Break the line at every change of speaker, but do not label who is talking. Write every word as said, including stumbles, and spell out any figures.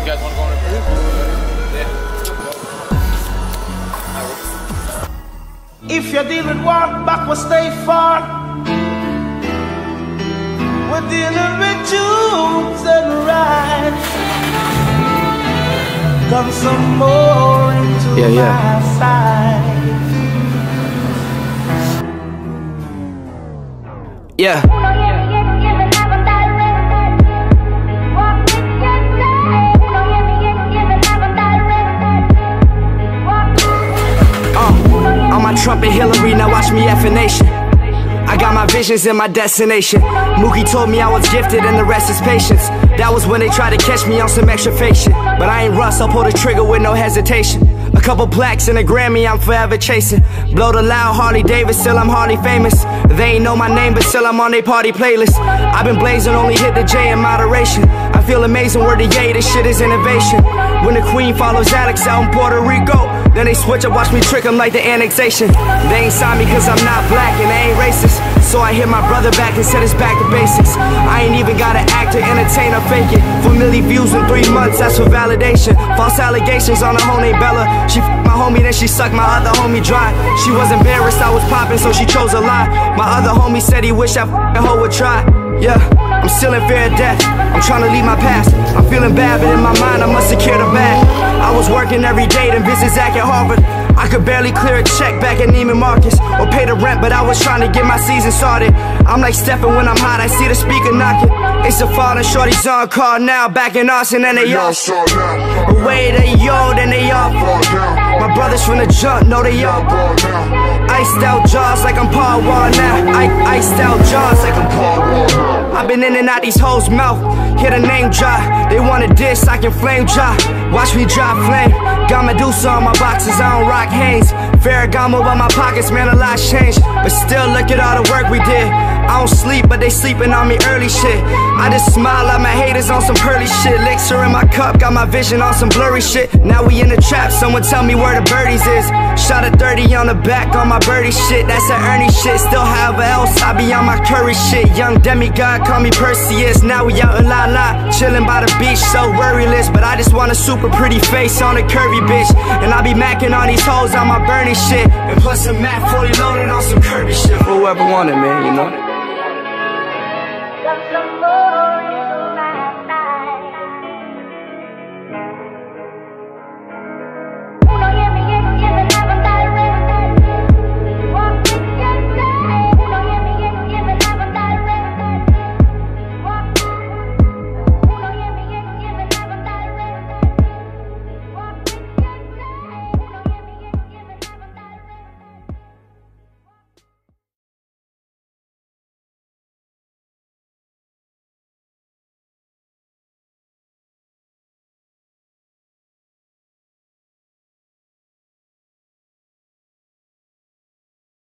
guys want to go on a cruise? Yeah.
If you're dealing walk back, will stay far. We're dealing with Jews and rights. Come some more into
yeah, yeah.
my side.
Yeah. Uh, on my trumpet Hillary, now watch me F N Nation. I got my visions and my destination. Mookie told me I was gifted and the rest is patience. That was when they tried to catch me on some extra fake shit. But I ain't Russ, I'll pull the trigger with no hesitation. A couple plaques and a Grammy, I'm forever chasing. Blow the loud Harley Davis, still I'm hardly famous. They ain't know my name, but still I'm on they party playlist. I've been blazing, only hit the J in moderation. I feel amazing, word to yay, this shit is innovation. When the Queen follows Alex out in Puerto Rico, then they switch up, watch me trick them like the annexation. They ain't signed me cause I'm not black and they ain't racist. So I hit my brother back and said it's back to basics. I ain't even gotta act or entertain or fake it. For million views in three months, that's for validation. False allegations on a hoe named Bella. She f***ed my homie, then she sucked my other homie dry. She was embarrassed I was popping, so she chose a lie. My other homie said he wished I f***ing hoe would try. Yeah, I'm still in fear of death. I'm trying to leave my past. I'm feeling bad, but in my mind I must secure the bag. I was working every day to visit Zach at Harvard. I could barely clear a check back at Neiman Marcus or pay the rent, but I was trying to get my season started. I'm like Stephen when I'm hot, I see the speaker knocking. It's a falling shorty's on call now, back in Austin and they all away, they yo, then they all fall down. My brothers from the jump, know they all ball now. Iced out jaws like I'm Paul Wall now. I iced out jaws like I'm Paul Wall. I've been in and out these hoes' mouth, hear the name drop. They want a diss, I can flame drop. Watch me drop flame. Got Medusa on my boxes, I don't rock Hanes. Ferragamo on my pockets, man, a lot's changed. But still, look at all the work we did. I don't sleep, but they sleeping on me early shit. I just smile at my haters on some pearly shit. Elixir in my cup, got my vision on some blurry shit. Now we in the trap, someone tell me where the birdies is. Shot a thirty on the back on my birdie shit. That's an Ernie shit, still however else I be on my curry shit. Young demigod, call me Perseus. Now we out in La La, chilling by the beach, so worryless. But I just want a super pretty face on a curvy bitch. And I be macking on these hoes on my Bernie shit. And plus some Mac fully loaded on some curvy shit. For whoever wanted, man, you know.